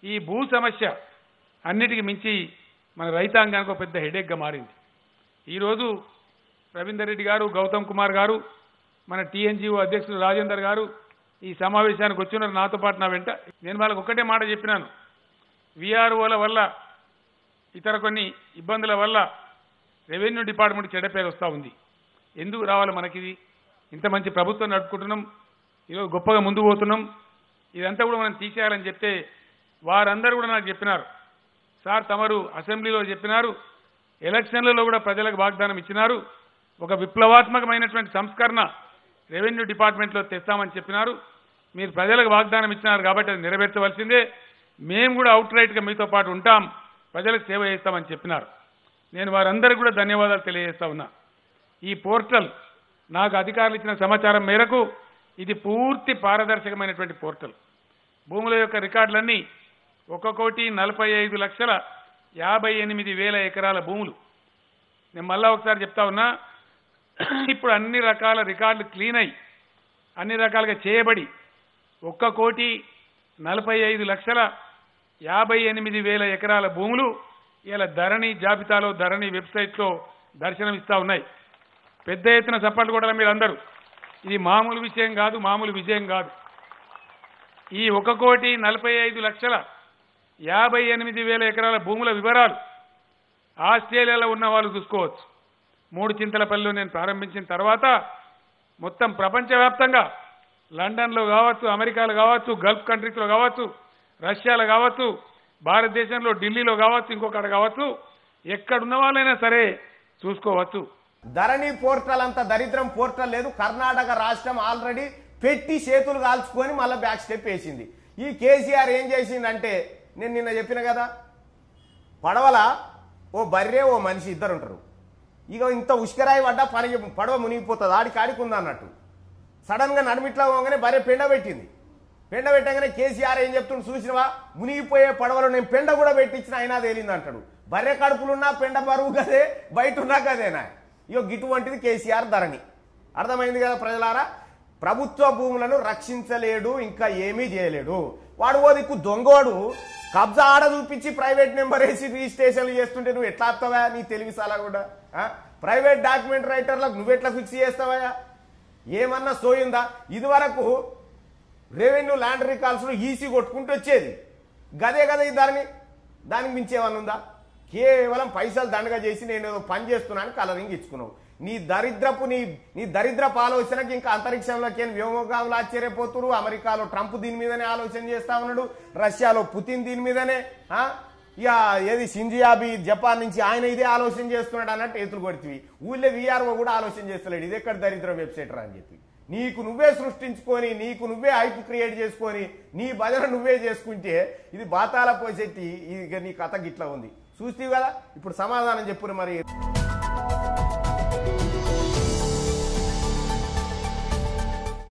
ఈ భూ సమస్య అన్నిటికీ మించి మన రైతాంగానికి ఒక పెద్ద హెడేక్గా మారింది. ఈరోజు రవీందర్ రెడ్డి గారు, గౌతమ్ కుమార్ గారు, మన టీఎన్జిఓ అధ్యక్షులు రాజేందర్ గారు ఈ సమావేశానికి వచ్చినారు నాతో పాటు నా వెంట. నేను వాళ్ళకి ఒక్కటే మాట చెప్పినాను, విఆర్ఓల వల్ల ఇతర కొన్ని ఇబ్బందుల వల్ల రెవెన్యూ డిపార్ట్మెంట్ చెడ్డ పేరు వస్తూ ఉంది. ఎందుకు రావాలి మనకిది? ఇంత మంచి ప్రభుత్వం నడుపుకుంటున్నాం, ఈరోజు గొప్పగా ముందుకు పోతున్నాం, ఇదంతా కూడా మనం తీసేయాలని చెప్తే వారందరూ కూడా నాకు చెప్పినారు, సార్ తమరు అసెంబ్లీలో చెప్పినారు, ఎలక్షన్లలో కూడా ప్రజలకు వాగ్దానం ఇచ్చినారు, ఒక విప్లవాత్మకమైనటువంటి సంస్కరణ రెవెన్యూ డిపార్ట్మెంట్లో తెస్తామని చెప్పినారు, మీరు ప్రజలకు వాగ్దానం ఇచ్చినారు కాబట్టి అది నెరవేర్చవలసిందే, మేము కూడా అవుట్ రైట్గా మీతో పాటు ఉంటాం, ప్రజలకు సేవ చేస్తామని చెప్పినారు. నేను వారందరికీ కూడా ధన్యవాదాలు తెలియజేస్తా ఉన్నా. ఈ పోర్టల్ నాకు అధికారులు ఇచ్చిన సమాచారం మేరకు ఇది పూర్తి పారదర్శకమైనటువంటి పోర్టల్. భూముల యొక్క రికార్డులన్నీ 1,45,58,000 ఎకరాల భూములు. నేను మళ్ళా ఒకసారి చెప్తా ఉన్నా, ఇప్పుడు అన్ని రకాల రికార్డులు క్లీన్ అయ్యి అన్ని రకాలుగా చేయబడి 1,45,58,000 ఎకరాల భూములు ఇలా ధరణి జాబితాలో, ధరణి వెబ్సైట్లో దర్శనమిస్తూ ఉన్నాయి. పెద్ద ఎత్తున చప్పట్లు కొట్టాలి మీరందరూ. ఇది మామూలు విషయం కాదు, మామూలు విజయం కాదు. ఈ 1,45,58,000 ఎకరాల భూముల వివరాలు ఆస్ట్రేలియాలో ఉన్న వాళ్ళు చూసుకోవచ్చు. 3 చింతలపల్లిలో నేను ప్రారంభించిన తర్వాత మొత్తం ప్రపంచవ్యాప్తంగా లండన్లో కావచ్చు, అమెరికాలో కావచ్చు, గల్ఫ్ కంట్రీస్లో కావచ్చు, రష్యాలో కావచ్చు, భారతదేశంలో ఢిల్లీలో కావచ్చు, ఇంకొకటి కావచ్చు, ఎక్కడున్న వాళ్ళైనా సరే చూసుకోవచ్చు. ధరణి పోర్టల్ అంత దరిద్రం పోర్టల్ లేదు. కర్ణాటక రాష్ట్రం ఆల్రెడీ పెట్టి చేతులు కాల్చుకొని మళ్ళీ బ్యాక్ స్టెప్ వేసింది. ఈ కేసీఆర్ ఏం చేసిందంటే, నేను నిన్న చెప్పిన కదా, పడవల ఓ బర్రె ఓ మనిషి ఇద్దరు ఉంటారు. ఇక ఇంత ఉష్కరాయి పడ్డా పడవ మునిగిపోతుంది, ఆడికి ఉంది అన్నట్టు. సడన్గా నడుమిట్లా పోగానే బర్రె పెండ పెట్టింది. పెండ పెట్టగానే కేసీఆర్ ఏం చెప్తుండు చూసినవా, మునిగిపోయే పడవలో నేను పెండ కూడా పెట్టించిన అయినా తేలింది అంటాడు. బర్రె కడుపులున్నా పెండ బరువు కదే, బయట ఉన్నా కదేనా. ఇగో గిటువంటిది కేసీఆర్ ధరణి. అర్థమైంది కదా ప్రజలారా? ప్రభుత్వ భూములను రక్షించలేడు, ఇంకా ఏమీ చేయలేడు. వాడు ఓ దిక్కు దొంగోడు కబ్జా ఆడ చూపించి ప్రైవేట్ నెంబర్ వేసి రిజిస్ట్రేషన్లు చేస్తుంటే నువ్వు ఎట్లా ఆపుతావా? నీ తెలివి సాలా కూడా ప్రైవేట్ డాక్యుమెంట్ రైటర్లకు నువ్వెట్లా ఫిక్స్ చేస్తావా? ఏమన్నా సోయిందా? ఇది వరకు రెవెన్యూ ల్యాండ్ రికార్డ్స్ ఈసీ కొట్టుకుంటూ వచ్చేది గదే కదా. ఈ దానికి మించేమన్నా ఉందా? కేవలం పైసలు దండగా చేసి నేను ఏదో పని చేస్తున్నాను కలరింగ్ ఇచ్చుకున్నావు. నీ దరిద్రపు ఆలోచనకి ఇంకా అంతరిక్షంలోకి వ్యోమగాములు ఆశ్చర్యపోతున్నారు. అమెరికాలో ట్రంప్ దీని మీదనే ఆలోచన చేస్తా ఉన్నాడు, రష్యాలో పుతిన్ దీని మీదనే, ఇక ఏది షింజో జపాన్ నుంచి ఆయన ఇదే ఆలోచన చేస్తున్నాడు అన్నట్టు ఎత్తులు కొడుతుంది. ఊళ్ళో విఆర్ఓ కూడా ఆలోచన చేస్తలేడు ఇది ఎక్కడ దరిద్రం వెబ్సైట్ రా అని చెప్పి. నీకు నువ్వే సృష్టించుకొని, నీకు నువ్వే హైప్ క్రియేట్ చేసుకొని, నీ భజన నువ్వే చేసుకుంటే ఇది బాతాల పోసెట్టి ఇక నీ కథ గిట్లా ఉంది. చూస్తీవి కదా. ఇప్పుడు సమాధానం చెప్పురు మరి.